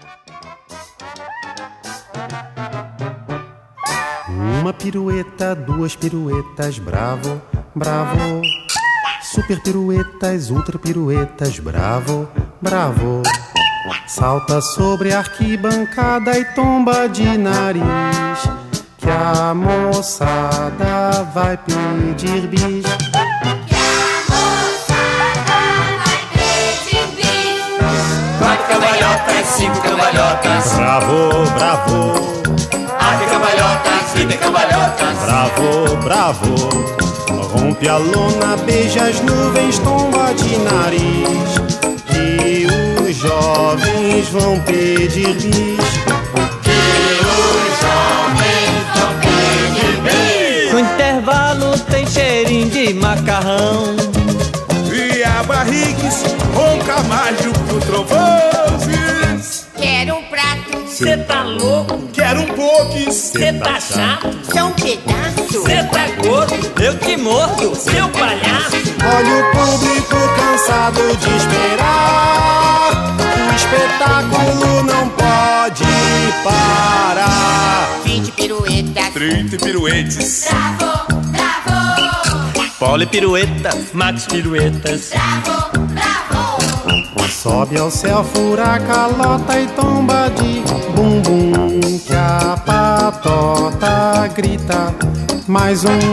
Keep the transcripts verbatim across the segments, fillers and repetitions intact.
Uma pirueta, duas piruetas, bravo, bravo. Super piruetas, ultra piruetas, bravo, bravo. Salta sobre a arquibancada e tomba de nariz, que a moçada vai pedir bis. Que a moçada vai pedir bis. Quatro cambalhotas, cinco cambalhotas, Bravo, bravo. arte cambalhotas, vida cambalhotas, Bravo, bravo. Rompe a lona, beija as nuvens, tomba de nariz, que os jovens vão pedir bis. que os jovens vão pedir bis. No intervalo tem cheirinho de macarrão. E a barrigues ronca mais do que o trovões. Quero um prato, Cê tá louco? Quero um pouquinho. Cê tá chato? só um pedaço. Cê tá gordo? Eu te mordo, seu palhaço. Olha o público cansado de esperar, o espetáculo não pode parar. Vinte piruetas, trinta piruetes. bravo, bravo, Poli pirueta, Max piruetas. bravo, bravo. Sobe ao céu, fura a calota e tomba de bumbum, que a patota grita mais um.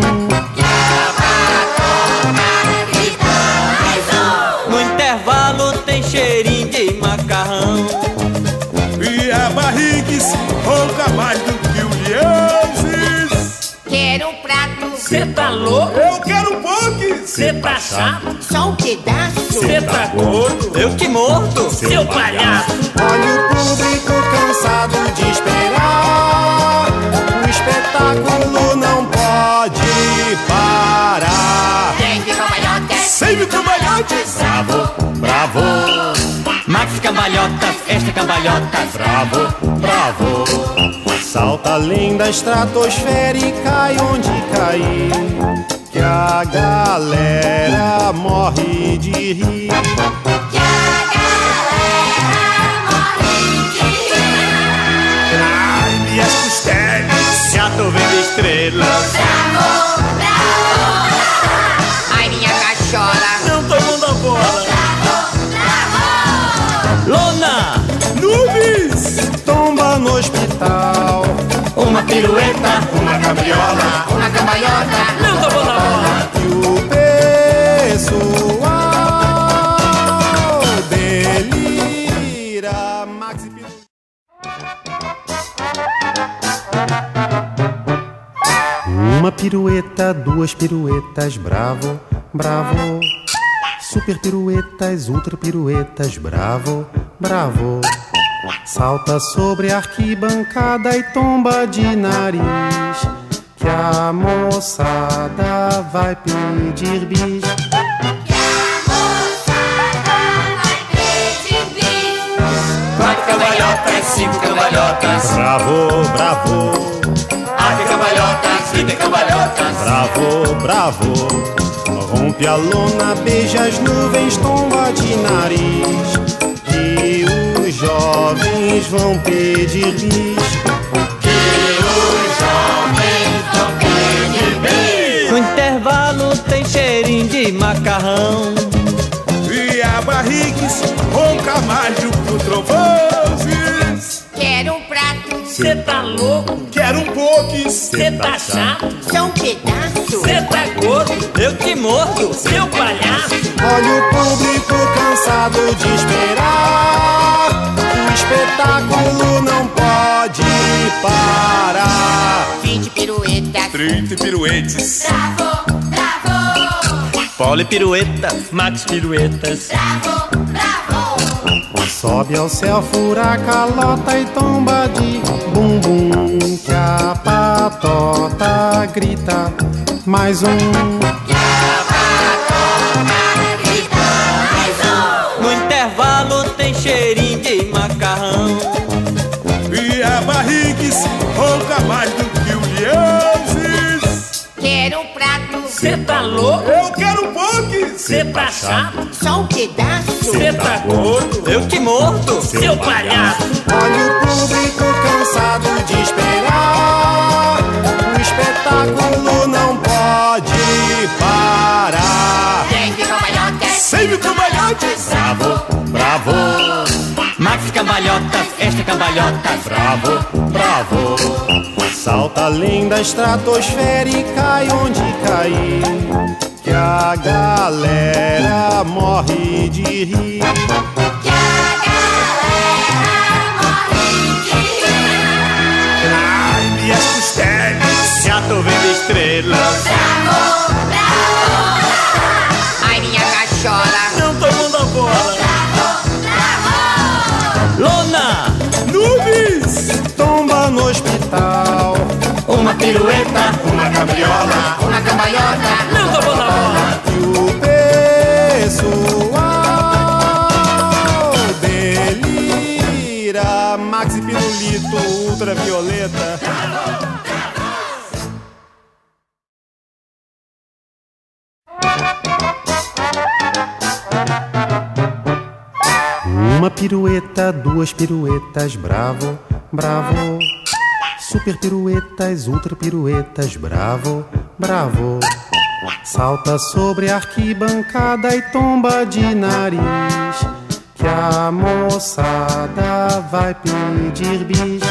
No intervalo tem cheirinho de macarrão. E a barrigues ronca mais do que o leões. Quero um prato, Cê tá louco? Eu quero um pouquinho. Cê tá chato? só um pedaço. Cê tá gordo? Eu te mordo, seu palhaço. Olha o público cansado de esperar, o espetáculo não pode parar. Dez cambalhotas, Cem cambalhotes. Bravo, bravo, Max cambalhota, esta cambalhota. bravo, bravo. Salta além da estratosfera e cai onde cair, que a galera morre de rir. que a galera morre de rir. Ai, minhas costelas. Já tô vendo estrelas. Bravo, bravo. Ai, minha cachorra. Não tô mundo a bola. Bravo, bravo. Lona, Nuvens. Tomba no hospital, uma pirueta, Uma cabriola. Uma cambalhota, não tô bom na bola. e o pessoal delira. Maxi Piru- Uma pirueta, duas piruetas, bravo, bravo. Super piruetas, ultra piruetas, bravo, bravo. Salta sobre a arquibancada e tomba de nariz, que a moçada vai pedir bis. que a moçada vai pedir bis. Quatro cambalhotas, cinco cambalhotas, Bravo, bravo, arte cambalhotas, vida cambalhotas, bravo, bravo. Rompe a lona, beija as nuvens, tomba de nariz, que os jovens vão pedir bis. que os jovens vão pedir bis. No intervalo tem cheirinho de macarrão. E a barrigues ronca mais do que o trovões. Quero um prato, Cê tá louco? Quero um pouquinho. Cê tá chato? só um pedaço. Cê tá gordo? Eu te mordo, seu palhaço. Olha o público cansado de esperar, o espetáculo não pode parar. Vinte piruetas, trinta piruetes. bravo, bravo, Poli pirueta, Max piruetas. bravo, bravo. Sobe ao céu, fura a calota e tomba de bumbum, que a patota grita mais um. No intervalo tem cheirinho de macarrão. E a barrigues ronca mais do que o leões. Quero um prato, Cê tá louco? louco? Eu quero um pouco. Cê tá chato? Só um pedaço. Cê tá gordo? Eu te mordo, Seu palhaço! Olha o público cansado de esperar. O espetáculo não pode parar. Sempre cambalhotas. Sempre cambalhotas. Bravo, bravo, Max Cambalhotas, esta é cambalhota. bravo, bravo. Salta além da estratosfera e cai onde cair, que a galera morre de rir. Que a galera morre de rir. Ai, minhas costelas. Já tô vendo estrelas. Bravo, bravo. Ai, minha cachorra. Não tomando a bola! Lona, Nubes. Tomba no hospital, uma pirueta. Uma cabriola. Uma cambalhota. Não tomando a bola! e o pessoal delira. Maxi Pirulito ultravioleta. Uma pirueta, duas piruetas, bravo, bravo. Super piruetas, ultra piruetas, bravo, bravo. Salta sobre a arquibancada e tomba de nariz, que a moçada vai pedir bis.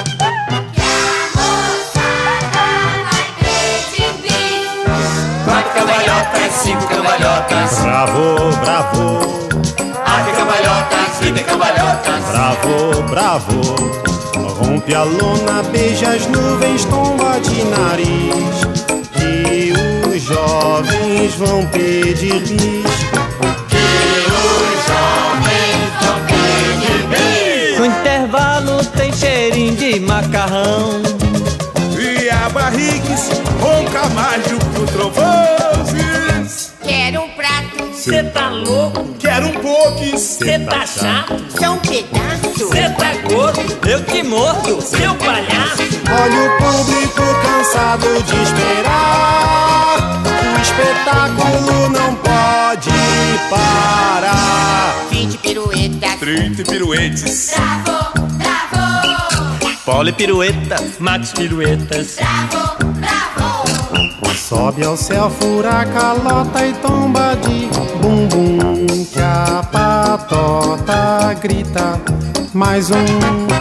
Quatro cambalhotas, cinco cambalhotas. Bravo, bravo, Arte cambalhotas, vida cambalhotas. bravo, bravo. Rompe a lona, beija as nuvens, tomba de nariz, que os jovens vão pedir bis. No intervalo tem cheirinho de macarrão. E a barrigues ronca mais do que o trovões. Quero um prato. Cê tá louco? Quero um pouco. Cê tá chato? Só um pedaço. Cê tá gordo? Eu te mordo, Seu palhaço! Olha o público cansado de esperar. O espetáculo não pode parar. Vinte piruetas. trinta piruetes. Bravo, bravo. Poli pirueta, Max piruetas. Bravo, bravo. Sobe ao céu, fura a calota e tomba de bumbum, que a patota grita. Mais um.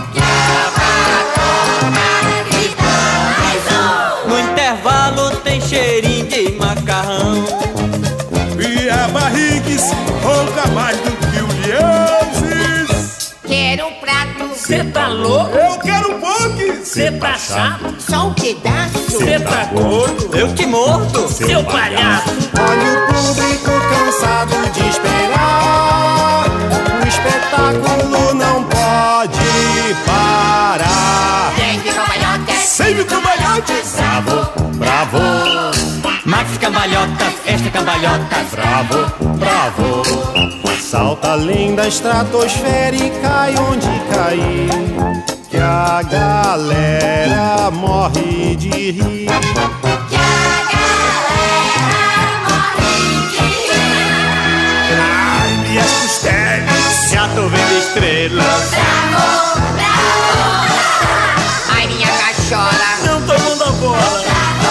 No intervalo tem cheirinho de macarrão. E a barrigues ronca mais do que o Lianzes. Quero um prato. Cê tá louco? Eu quero um pouco. Cê tá chato? Só um pedaço. Cê tá gordo? Eu te mordo, Seu palhaço! Olha o público cansado de esperar. O espetáculo não pode parar. Sempre cambalhotas. Sempre cambalhotas. Bravo, bravo, Max Cambalhotas, esta é cambalhota. bravo, bravo. Salta além da estratosfera e cai onde cair, que a galera morre de rir. Que a galera morre de rir. Ai, minhas costelas. Já tô vendo estrelas. Bravo, bravo. Ai, minha cachorra. Não tomando a bola!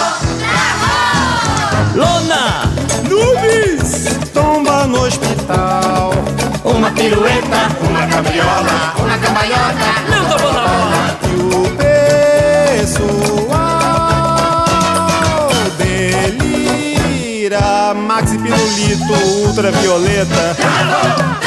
Lona, Nubes. Tomba no hospital, uma pirueta. Uma cabriola. Uma cambalhota. Não tomando a bola! e o pessoal delira. Maxi Pirulito ultravioleta.